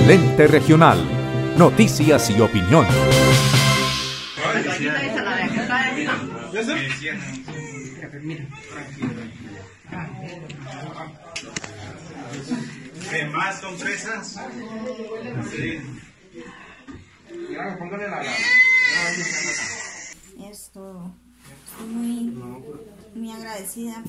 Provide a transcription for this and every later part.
Lente Regional. Noticias y opinión. ¿Qué más son presas? Sí. Estoy muy agradecida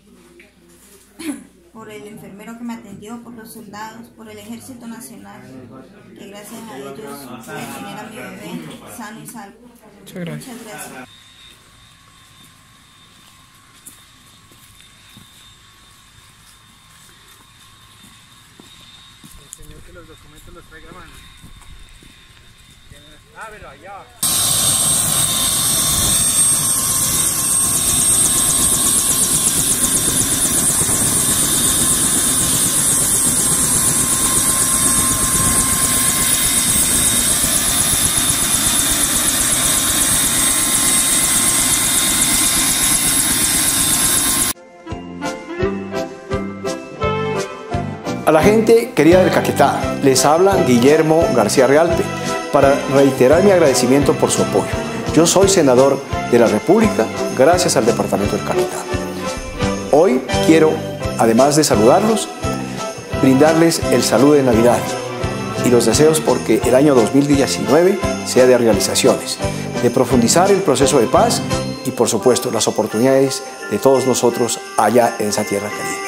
por el enfermero que me atendió, por los soldados, por el Ejército Nacional, que gracias a ellos pude tener a mi bebé sano y salvo. Muchas gracias. Muchas gracias. El señor que los documentos los traiga a mano. Ábrelo allá. A la gente querida del Caquetá, les habla Guillermo García Realpe para reiterar mi agradecimiento por su apoyo. Yo soy senador de la República gracias al departamento del Caquetá. Hoy quiero, además de saludarlos, brindarles el saludo de Navidad y los deseos porque el año 2019 sea de realizaciones, de profundizar el proceso de paz y por supuesto las oportunidades de todos nosotros allá en esa tierra querida.